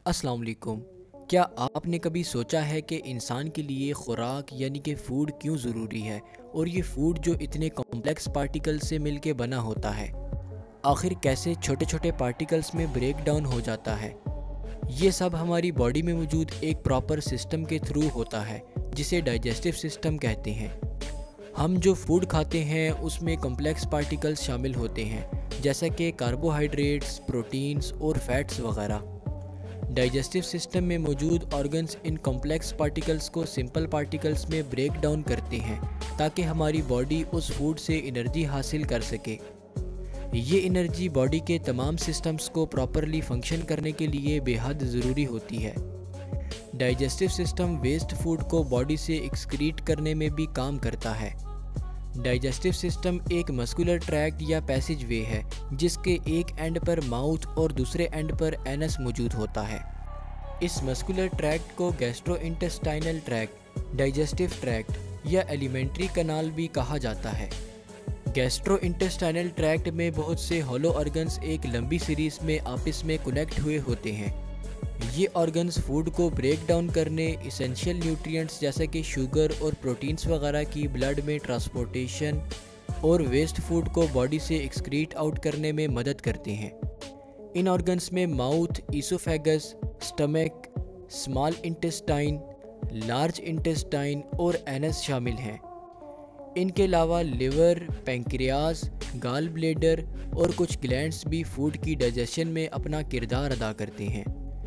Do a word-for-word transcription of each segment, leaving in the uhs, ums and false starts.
अस्सलाम वालेकुम। क्या आपने कभी सोचा है कि इंसान के लिए खुराक यानी कि फ़ूड क्यों ज़रूरी है और ये फ़ूड जो इतने कॉम्प्लेक्स पार्टिकल से मिलके बना होता है, आखिर कैसे छोटे छोटे पार्टिकल्स में ब्रेक डाउन हो जाता है। ये सब हमारी बॉडी में मौजूद एक प्रॉपर सिस्टम के थ्रू होता है जिसे डाइजेस्टिव सिस्टम कहते हैं। हम जो फूड खाते हैं उसमें कॉम्प्लेक्स पार्टिकल्स शामिल होते हैं जैसा कि कार्बोहाइड्रेट्स, प्रोटीन्स और फैट्स वगैरह। डाइजेस्टिव सिस्टम में मौजूद ऑर्गन्स इन कॉम्प्लेक्स पार्टिकल्स को सिंपल पार्टिकल्स में ब्रेक डाउन करते हैं ताकि हमारी बॉडी उस फूड से एनर्जी हासिल कर सके। ये एनर्जी बॉडी के तमाम सिस्टम्स को प्रॉपरली फंक्शन करने के लिए बेहद ज़रूरी होती है। डाइजेस्टिव सिस्टम वेस्ट फूड को बॉडी से एक्सक्रीट करने में भी काम करता है। डाइजेस्टिव सिस्टम एक मस्कुलर ट्रैक्ट या पैसेज वे है जिसके एक एंड पर माउथ और दूसरे एंड पर एनस मौजूद होता है। इस मस्कुलर ट्रैक्ट को गैस्ट्रोइंटेस्टाइनल ट्रैक्ट, डाइजेस्टिव ट्रैक्ट या एलिमेंट्री कनाल भी कहा जाता है। गैस्ट्रोइंटेस्टाइनल ट्रैक्ट में बहुत से हॉलो ऑर्गन्स एक लंबी सीरीज में आपस में कनेक्ट हुए होते हैं। ये ऑर्गन्स फूड को ब्रेक डाउन करने, इसेंशियल न्यूट्रिएंट्स जैसे कि शुगर और प्रोटीन्स वगैरह की ब्लड में ट्रांसपोर्टेशन और वेस्ट फूड को बॉडी से एक्सक्रीट आउट करने में मदद करते हैं। इन ऑर्गन्स में mouth, esophagus, stomach, small intestine, large intestine और एनस शामिल हैं। इनके अलावा लिवर, पैंक्रियाज, गाल ब्लेडर और कुछ ग्लैंड्स भी फूड की डाइजेशन में अपना किरदार अदा करते हैं।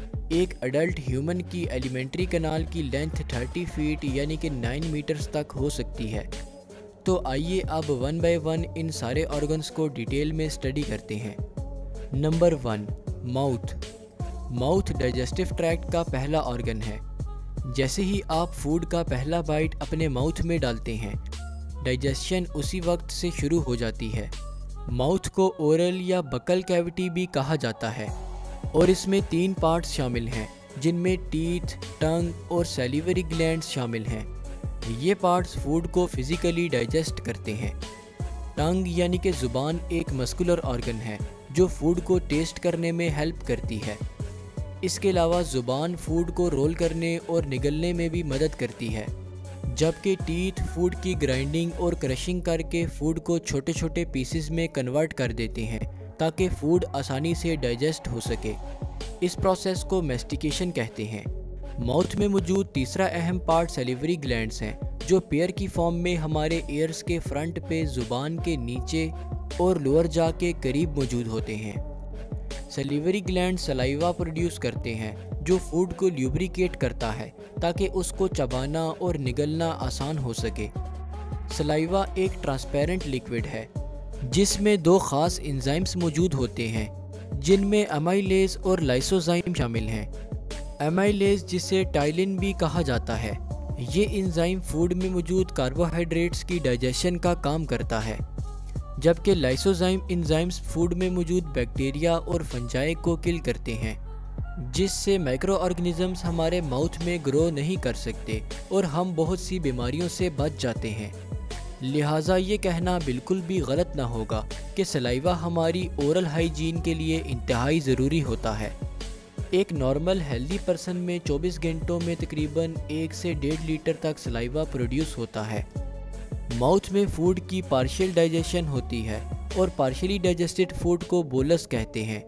एक अडल्ट ह्यूमन की एलिमेंट्री कनाल की लेंथ तीस फीट यानी कि नौ मीटर्स तक हो सकती है। तो आइए अब वन बाय वन इन सारे ऑर्गन्स को डिटेल में स्टडी करते हैं। Number one, mouth. Mouth digestive tract का पहला ऑर्गन है। जैसे ही आप फूड का पहला बाइट अपने माउथ में डालते हैं, डाइजेशन उसी वक्त से शुरू हो जाती है। माउथ को ओरल या बकल कैविटी भी कहा जाता है और इसमें तीन पार्ट्स शामिल हैं जिनमें टीथ, टंग और सैलिवरी ग्लैंड्स शामिल हैं। ये पार्ट्स फूड को फिजिकली डाइजेस्ट करते हैं। टंग यानी कि ज़ुबान एक मस्कुलर ऑर्गन है जो फूड को टेस्ट करने में हेल्प करती है। इसके अलावा ज़ुबान फूड को रोल करने और निगलने में भी मदद करती है, जबकि टीथ फूड की ग्राइंडिंग और क्रशिंग करके फूड को छोटे छोटे पीसेस में कन्वर्ट कर देते हैं ताकि फूड आसानी से डाइजेस्ट हो सके। इस प्रोसेस को मैस्टिकेशन कहते हैं। माउथ में मौजूद तीसरा अहम पार्ट सैलिवरी ग्लैंड्स हैं जो पेयर की फॉर्म में हमारे ईयर्स के फ्रंट पे ज़ुबान के नीचे और लोअर जा के करीब मौजूद होते हैं। सैलिवरी ग्लैंड सलाइवा प्रोड्यूस करते हैं जो फूड को ल्यूब्रिकेट करता है ताकि उसको चबाना और निगलना आसान हो सके। सलाइवा एक ट्रांसपेरेंट लिक्विड है जिसमें दो ख़ास एंजाइम्स मौजूद होते हैं जिनमें अमाइलेज और लाइसोजाइम शामिल हैं। अमाइलेज जिसे टाइलिन भी कहा जाता है, ये एंजाइम फूड में मौजूद कार्बोहाइड्रेट्स की डाइजेशन का काम करता है, जबकि लाइसोजाइम एंजाइम्स फूड में मौजूद बैक्टीरिया और फंजाई को किल करते हैं जिससे माइक्रो ऑर्गेनिजम्स हमारे माउथ में ग्रो नहीं कर सकते और हम बहुत सी बीमारियों से बच जाते हैं। लिहाजा ये कहना बिल्कुल भी गलत ना होगा कि सलाइवा हमारी ओरल हाइजीन के लिए इंतहाई ज़रूरी होता है। एक नॉर्मल हेल्दी पर्सन में चौबीस घंटों में तकरीबन एक से डेढ़ लीटर तक सलाइवा प्रोड्यूस होता है। माउथ में फूड की पार्शियल डाइजेशन होती है और पार्शियली डाइजेस्टेड फूड को बोलस कहते हैं।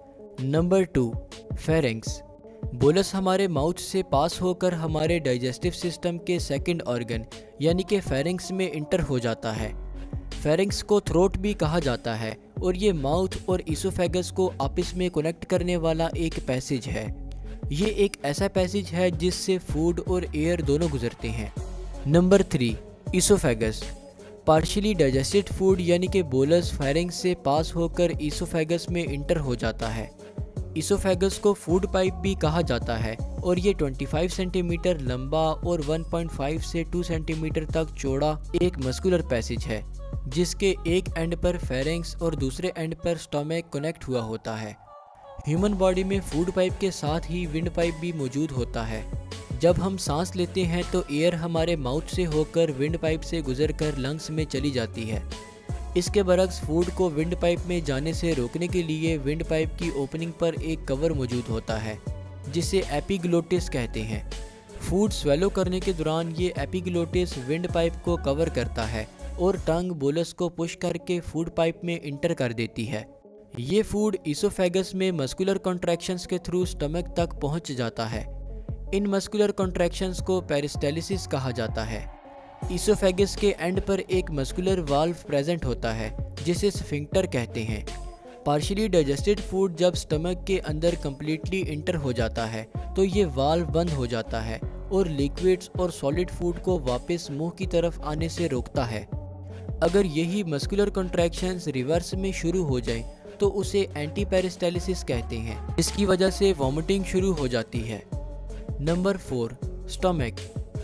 Number two, pharynx. बोलस हमारे माउथ से पास होकर हमारे डाइजेस्टिव सिस्टम के सेकंड ऑर्गन यानी कि फेरिंक्स में इंटर हो जाता है। फेरिंक्स को थ्रोट भी कहा जाता है और ये माउथ और ईसोफेगस को आपस में कनेक्ट करने वाला एक पैसेज है। ये एक ऐसा पैसेज है जिससे फूड और एयर दोनों गुजरते हैं। Number three, esophagus. Partially digested food यानी कि बोलस फेरिंक्स से पास होकर ईसोफेगस में इंटर हो जाता है। ईसोफेगस को फूड पाइप भी कहा जाता है और ये पच्चीस सेंटीमीटर लंबा और एक पॉइंट पाँच से दो सेंटीमीटर तक चौड़ा एक मस्कुलर पैसेज है जिसके एक एंड पर फेरिंक्स और दूसरे एंड पर स्टमक कनेक्ट हुआ होता है। ह्यूमन बॉडी में फूड पाइप के साथ ही विंड पाइप भी मौजूद होता है। जब हम सांस लेते हैं तो एयर हमारे माउथ से होकर विंड पाइप से गुजरकर लंग्स में चली जाती है। इसके बरक्स फूड को विंड पाइप में जाने से रोकने के लिए विंड पाइप की ओपनिंग पर एक कवर मौजूद होता है जिसे एपिग्लोटिस कहते हैं। फूड स्वेलो करने के दौरान ये एपिग्लोटिस विंड पाइप को कवर करता है और टंग बोलस को पुश करके फूड पाइप में इंटर कर देती है। ये फूड ईसोफेगस में मस्कुलर कॉन्ट्रैक्शंस के थ्रू स्टमक तक पहुंच जाता है। इन मस्कुलर कॉन्ट्रैक्शंस को पेरिस्टालिसिस कहा जाता है। ईसोफेगस के एंड पर एक मस्कुलर वाल्व प्रेजेंट होता है जिसे स्फिंक्टर कहते हैं। पार्शियली डाइजेस्टेड फूड जब स्टमक के अंदर कम्प्लीटली इंटर हो जाता है तो ये वाल्व बंद हो जाता है और लिक्विड्स और सॉलिड फूड को वापस मुंह की तरफ आने से रोकता है। अगर यही मस्कुलर कॉन्ट्रैक्शंस रिवर्स में शुरू हो जाएं तो उसे एंटी पेरिस्टालिसिस कहते हैं। इसकी वजह से वॉमिटिंग शुरू हो जाती है। Number four, stomach.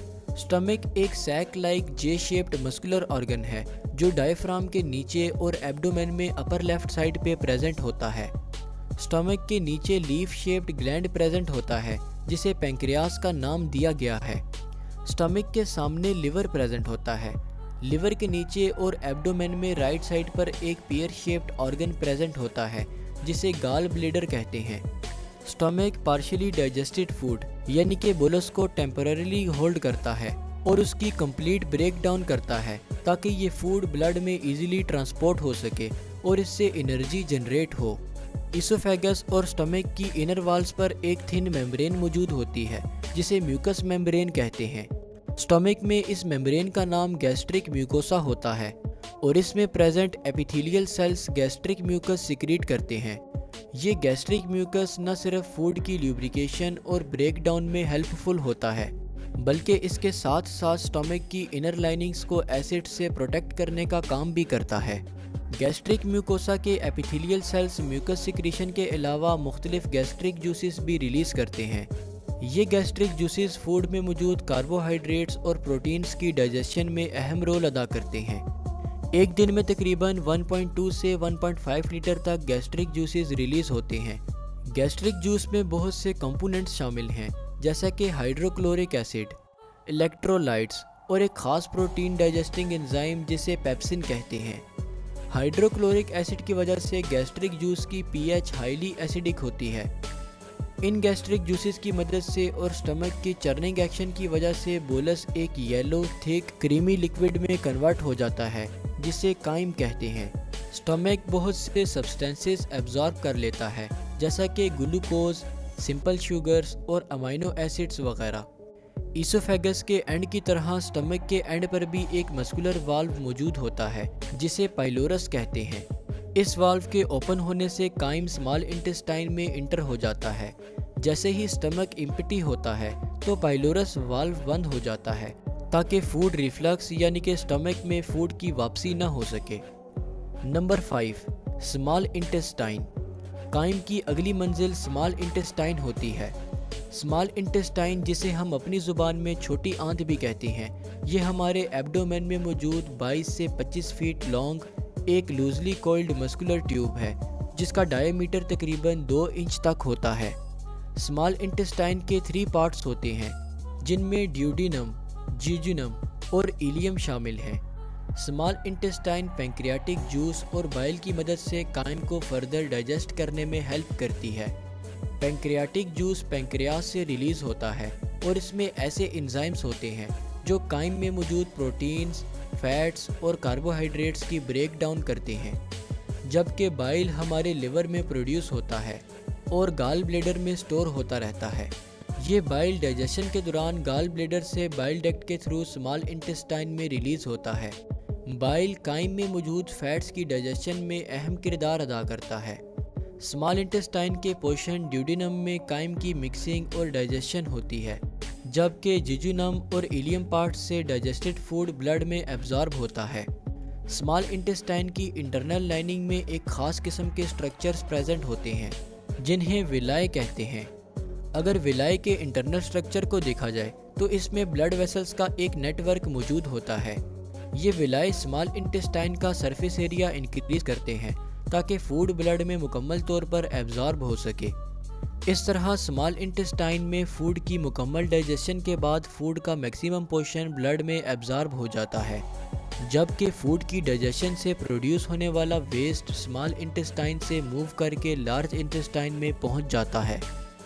स्टमक एक sac like J shaped muscular organ है जो डायफ्राम के नीचे और एब्डोमेन में अपर लेफ्ट साइड पे प्रेजेंट होता है। स्टमक के नीचे लीफ शेप्ड ग्लैंड प्रेजेंट होता है जिसे पैंक्रियास का नाम दिया गया है। स्टमक के सामने लिवर प्रेजेंट होता है। लिवर के नीचे और एब्डोमेन में राइट साइड पर एक पियर शेप्ड ऑर्गन प्रेजेंट होता है जिसे गाल ब्लेडर कहते हैं। स्टमक पार्शियली डाइजेस्टेड फूड यानी कि बोलस को टेम्पररीली होल्ड करता है और उसकी कंप्लीट ब्रेक डाउन करता है ताकि ये फूड ब्लड में इजीली ट्रांसपोर्ट हो सके और इससे एनर्जी जनरेट हो। ईसोफेगस और स्टमक की इनर वॉल्स पर एक थिन मेम्ब्रेन मौजूद होती है जिसे म्यूकस मेम्ब्रेन कहते हैं। स्टमक में इस मेम्ब्रेन का नाम गैस्ट्रिक म्यूकोसा होता है और इसमें present epithelial cells gastric mucus secrete करते हैं। ये गैस्ट्रिक म्यूकस न सिर्फ फूड की ल्यूब्रिकेशन और ब्रेक डाउन में हेल्पफुल होता है बल्कि इसके साथ साथ स्टमक की इनर लाइनिंग्स को एसिड से प्रोटेक्ट करने का काम भी करता है। गैस्ट्रिक म्यूकोसा के एपिथेलियल सेल्स म्यूकस सिक्रीशन के अलावा मुख्तलिफ गैस्ट्रिक जूसेस भी रिलीज करते हैं। ये गैस्ट्रिक जूसेस फूड में मौजूद कार्बोहाइड्रेट्स और प्रोटीन्स की डाइजेशन में अहम रोल अदा करते हैं। एक दिन में तकरीबन वन पॉइंट टू से वन पॉइंट फाइव लीटर तक गैस्ट्रिक जूसेस रिलीज होते हैं। गैस्ट्रिक जूस में बहुत से कंपोनेंट्स शामिल हैं जैसा कि हाइड्रोक्लोरिक एसिड, इलेक्ट्रोलाइट्स और एक खास प्रोटीन डाइजेस्टिंग एंजाइम जिसे पेप्सिन कहते हैं। हाइड्रोक्लोरिक एसिड की वजह से गैस्ट्रिक जूस की पीएच हाईली एसिडिक होती है। इन गैस्ट्रिक जूसेस की मदद से और स्टमक की चर्निंग एक्शन की वजह से बोलस एक येलो थिक क्रीमी लिक्विड में कन्वर्ट हो जाता है जिसे काइम कहते हैं। स्टमक बहुत से सब्सटेंसेस एब्जॉर्ब कर लेता है जैसा कि ग्लूकोज, सिंपल शुगर्स और अमाइनो एसिड्स वगैरह। ईसोफेगस के एंड की तरह स्टमक के एंड पर भी एक मस्कुलर वाल्व मौजूद होता है जिसे पाइलोरस कहते हैं। इस वाल्व के ओपन होने से काइम स्मॉल इंटेस्टाइन में इंटर हो जाता है। जैसे ही स्टमक इम्पटी होता है तो पाइलोरस वाल्व बंद हो जाता है ताकि फूड रिफ्लक्स यानी कि स्टमक में फूड की वापसी न हो सके। Number five, small intestine. Chyme की अगली मंजिल स्मॉल इंटेस्टाइन होती है। स्मॉल इंटेस्टाइन जिसे हम अपनी ज़ुबान में छोटी आंत भी कहते हैं, ये हमारे एब्डोमेन में मौजूद बाईस से पच्चीस फीट लॉन्ग एक लूजली कोइल्ड मस्कुलर ट्यूब है जिसका डायमीटर तकरीबन दो इंच तक होता है। स्मॉल इंटेस्टाइन के थ्री पार्ट्स होते हैं जिनमें ड्यूडिनम, जिजुनम और इलियम शामिल हैं। स्मॉल इंटेस्टाइन पैंक्रियाटिक जूस और बाइल की मदद से काइम को फर्दर डाइजेस्ट करने में हेल्प करती है। पैंक्रियाटिक जूस पैंक्रियास से रिलीज होता है और इसमें ऐसे एंजाइम्स होते हैं जो काइम में मौजूद प्रोटीन्स, फैट्स और कार्बोहाइड्रेट्स की ब्रेक डाउन करते हैं, जबकि बाइल हमारे लिवर में प्रोड्यूस होता है और गाल ब्लेडर में स्टोर होता रहता है। ये बाइल डाइजेशन के दौरान गाल ब्लेडर से बाइल डक्ट के थ्रू स्मॉल इंटेस्टाइन में रिलीज होता है। बाइल काइम में मौजूद फैट्स की डाइजेशन में अहम किरदार अदा करता है। स्मॉल इंटेस्टाइन के पोर्शन ड्यूडिनम में काइम की मिक्सिंग और डाइजेशन होती है, जबकि जिजुनम और इलियम पार्ट्स से डाइजेस्टेड फूड ब्लड में एब्जॉर्ब होता है। स्मॉल इंटेस्टाइन की इंटरनल लाइनिंग में एक खास किस्म के स्ट्रक्चर्स प्रेजेंट होते हैं जिन्हें विलाय कहते हैं। अगर विलाय के इंटरनल स्ट्रक्चर को देखा जाए तो इसमें ब्लड वेसल्स का एक नेटवर्क मौजूद होता है। ये विलाय स्मॉल इंटेस्टाइन का सरफेस एरिया इंक्रीज करते हैं ताकि फूड ब्लड में मुकम्मल तौर पर एब्जॉर्ब हो सके। इस तरह स्मॉल इंटेस्टाइन में फूड की मुकम्मल डाइजेशन के बाद फूड का मैक्सिमम पोर्शन ब्लड में एब्जॉर्ब हो जाता है, जबकि फूड की डाइजेशन से प्रोड्यूस होने वाला वेस्ट स्मॉल इंटेस्टाइन से मूव करके लार्ज इंटेस्टाइन में पहुंच जाता है।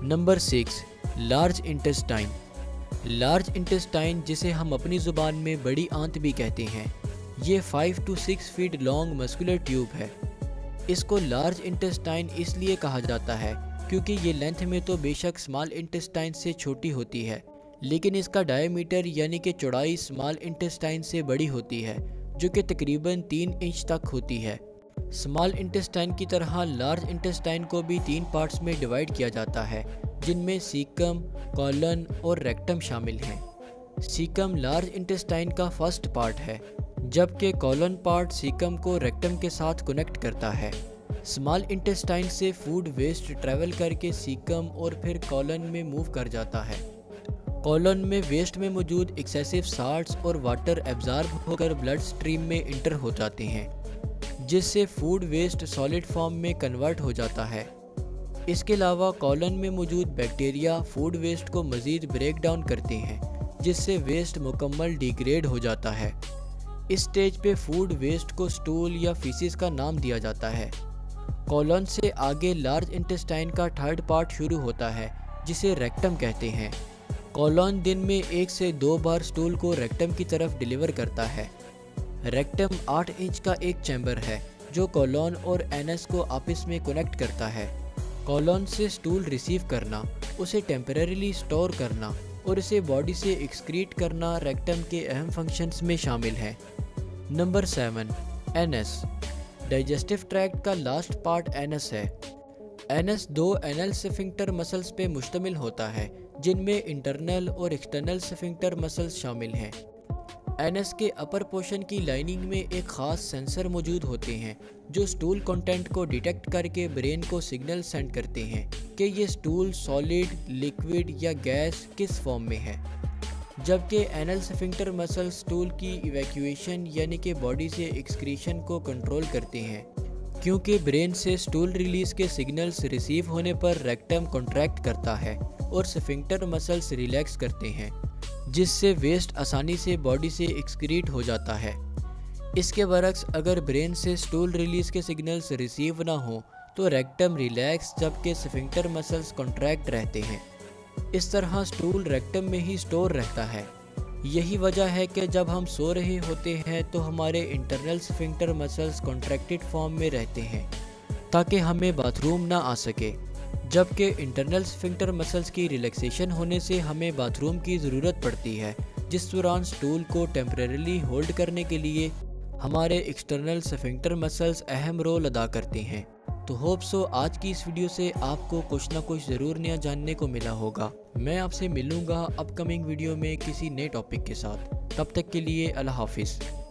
Number six, large intestine. Large intestine, जिसे हम अपनी ज़ुबान में बड़ी आंत भी कहते हैं, ये five to six feet long muscular tube है। इसको लार्ज इंटेस्टाइन इसलिए कहा जाता है क्योंकि ये लेंथ में तो बेशक स्मॉल इंटेस्टाइन से छोटी होती है, लेकिन इसका डायमीटर यानी कि चौड़ाई स्मॉल इंटेस्टाइन से बड़ी होती है, जो कि तकरीबन तीन इंच तक होती है। स्मॉल इंटेस्टाइन की तरह लार्ज इंटेस्टाइन को भी तीन पार्ट्स में डिवाइड किया जाता है, जिनमें सीकम, कॉलन और रेक्टम शामिल हैं। सीकम लार्ज इंटेस्टाइन का फर्स्ट पार्ट है, जबकि कॉलन पार्ट सीकम को रेक्टम के साथ कनेक्ट करता है। स्मॉल इंटेस्टाइन से फूड वेस्ट ट्रैवल करके सीकम और फिर कॉलन में मूव कर जाता है। कॉलन में वेस्ट में मौजूद एक्सेसिव साल्ट्स और वाटर एब्जॉर्ब होकर ब्लड स्ट्रीम में इंटर हो जाते हैं, जिससे फूड वेस्ट सॉलिड फॉर्म में कन्वर्ट हो जाता है। इसके अलावा कॉलन में मौजूद बैक्टीरिया फूड वेस्ट को मज़ीद ब्रेक डाउन करते हैं, जिससे वेस्ट मुकम्मल डिग्रेड हो जाता है। इस स्टेज पे फूड वेस्ट को स्टूल या फीसिस का नाम दिया जाता है। कॉलन से आगे लार्ज इंटेस्टाइन का थर्ड पार्ट शुरू होता है, जिसे रेक्टम कहते हैं। कॉलन दिन में एक से दो बार स्टूल को रेक्टम की तरफ डिलीवर करता है। रेक्टम आठ इंच का एक चैम्बर है, जो कॉलन और एनस को आपस में कनेक्ट करता है। कॉलन से स्टूल रिसीव करना, उसे टेम्परेरीली स्टोर करना और इसे बॉडी से एक्सक्रीट करना रेक्टम के अहम फंक्शंस में शामिल है। Number seven, anus. Digestive tract का लास्ट पार्ट एनस है। एनस दो एनल स्फिंक्टर मसल्स पे मुश्तमिल होता है, जिनमें इंटरनल और एक्सटर्नल स्फिंक्टर मसल्स शामिल हैं। एनस के अपर पोर्शन की लाइनिंग में एक ख़ास सेंसर मौजूद होते हैं, जो स्टूल कंटेंट को डिटेक्ट करके ब्रेन को सिग्नल सेंड करते हैं कि ये स्टूल सॉलिड, लिक्विड या गैस किस फॉर्म में है। जबकि एनल स्फिंक्टर मसल स्टूल की इवैक्यूएशन यानी कि बॉडी से एक्सक्रीशन को कंट्रोल करते हैं, क्योंकि ब्रेन से स्टूल रिलीज के सिग्नल्स रिसीव होने पर रेक्टम कॉन्ट्रैक्ट करता है और स्फिंक्टर मसल्स रिलैक्स करते हैं, जिससे वेस्ट आसानी से बॉडी से एक्सक्रीट हो जाता है। इसके बरक्स अगर ब्रेन से स्टूल रिलीज के सिग्नल्स रिसीव ना हो तो रेक्टम रिलैक्स जबकि स्फिंक्टर मसल्स कॉन्ट्रैक्ट रहते हैं। इस तरह स्टूल रेक्टम में ही स्टोर रहता है। यही वजह है कि जब हम सो रहे होते हैं तो हमारे internal sphincter muscles contracted form में रहते हैं, ताकि हमें बाथरूम ना आ सके, जबकि इंटरनल स्फिंक्टर मसल्स की रिलैक्सेशन होने से हमें बाथरूम की ज़रूरत पड़ती है, जिस दौरान स्टूल को टेम्परेरीली होल्ड करने के लिए हमारे एक्सटर्नल स्फिंक्टर मसल्स अहम रोल अदा करते हैं। तो होप सो आज की इस वीडियो से आपको कुछ ना कुछ ज़रूर नया जानने को मिला होगा। मैं आपसे मिलूँगा अपकमिंग वीडियो में किसी नए टॉपिक के साथ। तब तक के लिए अल्लाह हाफिज़।